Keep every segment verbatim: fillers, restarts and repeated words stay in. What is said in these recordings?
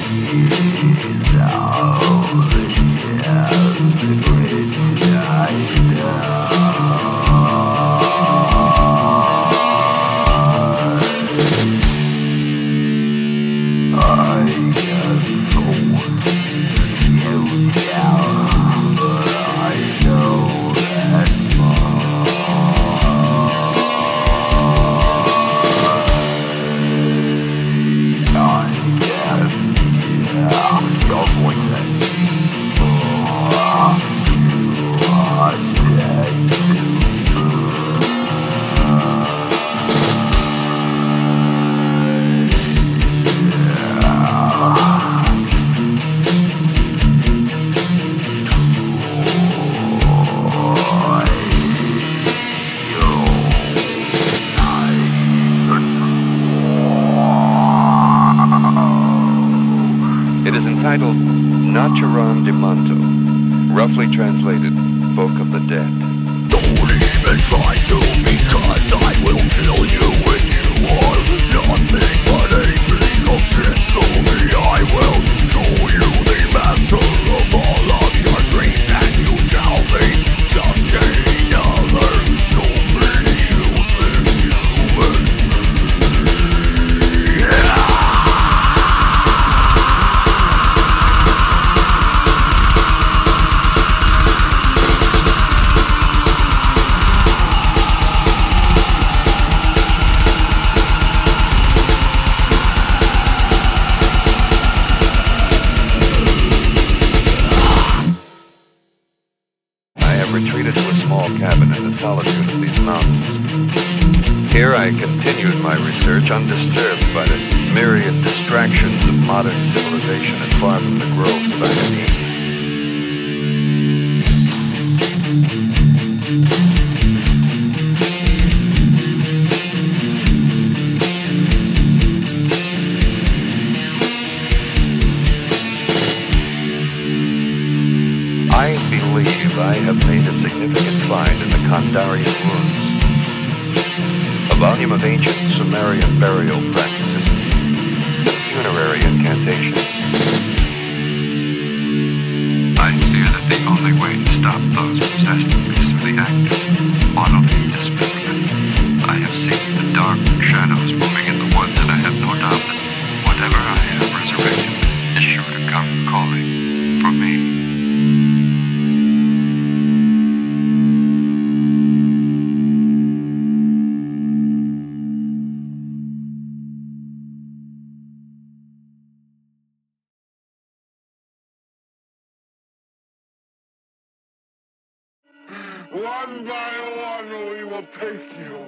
Titled Naturam de Manto, roughly translated, Book of the Dead. Don't even try to, because I will kill you when you are nothing but a piece of shit to me. I will show you the master of all of your dreams, and you shall be just another stupid, useless human. Retreated to a small cabin in the solitude of these mountains. Here I continued my research undisturbed by the myriad distractions of modern civilization and far from the groves of academia. I believe I have made a significant find in the Kandarian ruins. A volume of ancient Sumerian burial practices and funerary incantations. I fear that the only way to stop those possessed is through the active bodily dismemberment. I have seen the dark shadows moving in the woods, and I have no doubt that whatever I have resurrected is sure to come calling for me. One by one we will take you.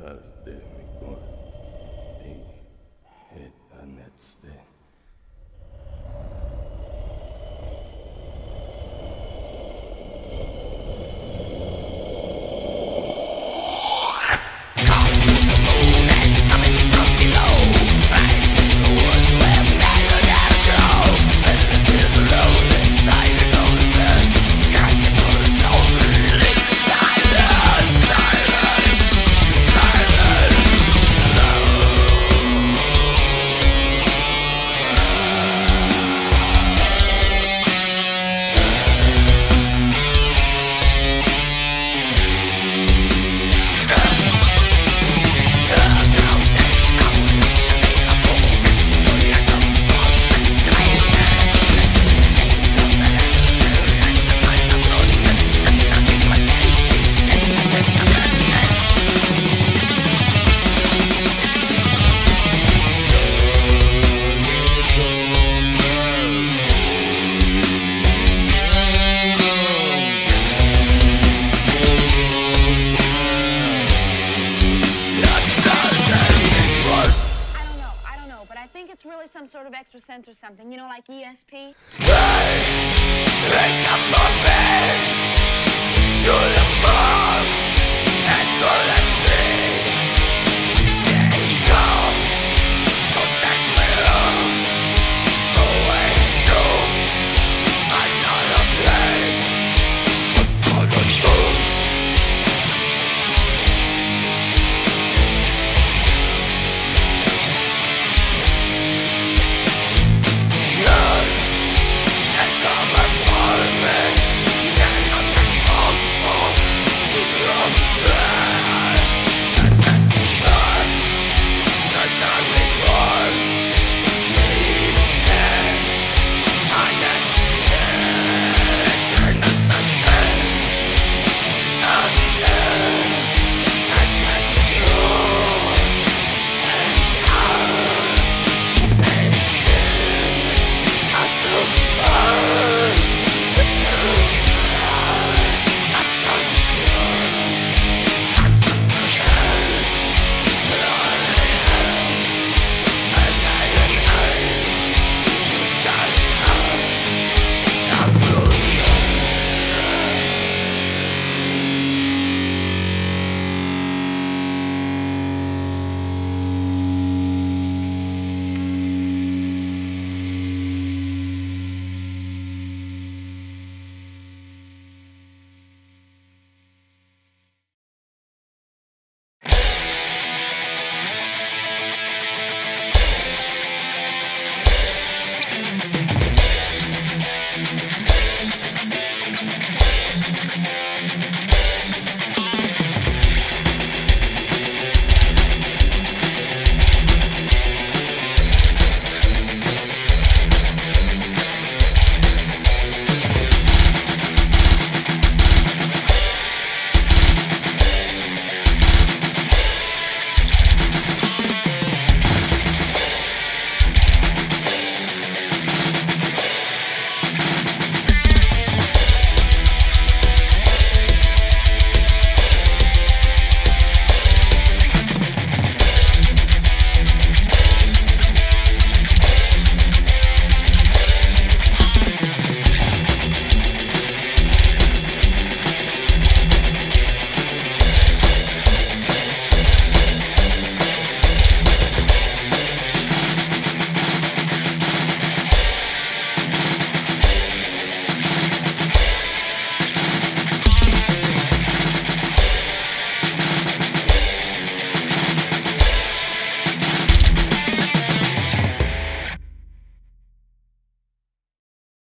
Al de mi gol Di het anetste some sort of extra sense or something, you know, like E S P. Hey, they come for me. You're the boss, and you're the